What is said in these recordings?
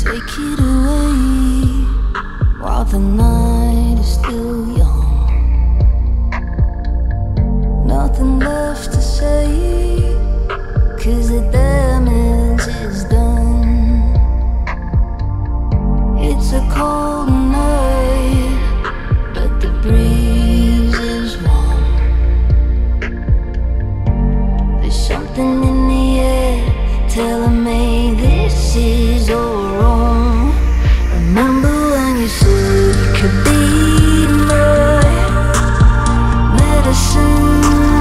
Take it away while the night is still young. Nothing left to say, 'cause the damage is done. It's a cold night, but the breeze is warm. There's something in the air telling me this is all wrong. Remember when you said you could be my medicine?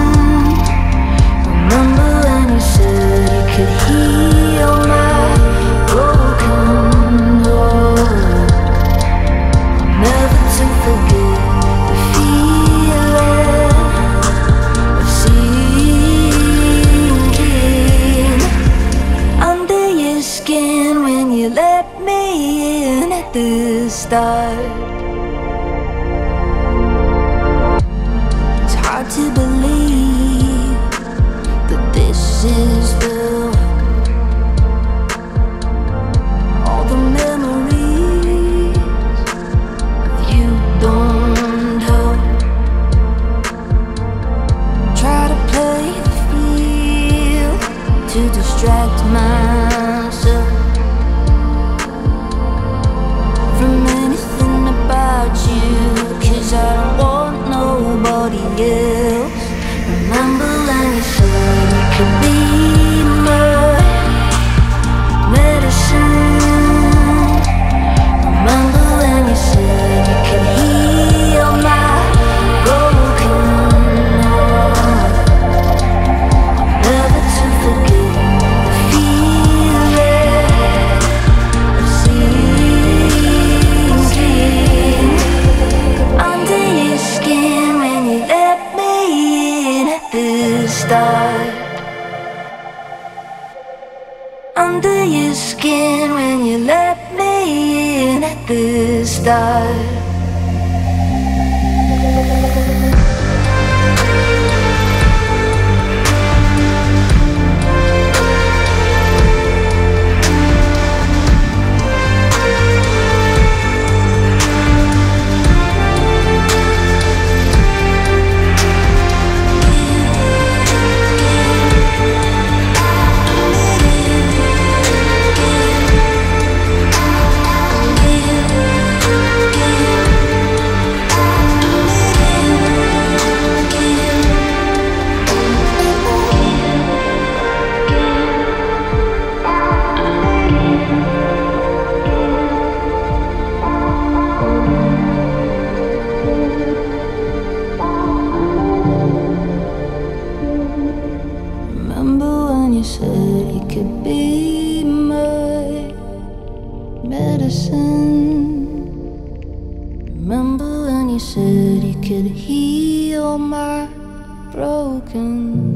Remember when you said you could heal my broken heart? Never to forget the feeling of sinking under your skin when you let me in at the start. It's hard to believe that this is the all the memories of you don't help. Try to play the field to distract myself from anything about you, 'cause I don't want nobody else. Remember when you said you could be my medicine? Remember when you said you could heal my broken heart? Never to forget the feeling of sinking under your skin when you let me in at the start. Under your skin when you let me in at the start. Remember when you said you could be my medicine? Remember when you said you could heal my broken